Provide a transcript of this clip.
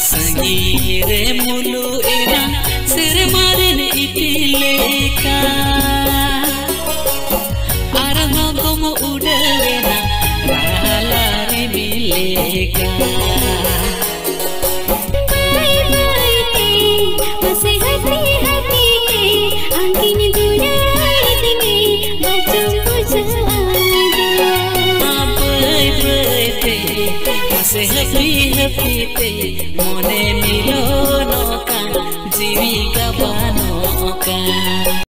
संगी रे मुलु एना सिर मारिन इपिलेका आरंग गम उड़वेना राला रे मिलेका happy te mone milono ka jiwi ka bano ka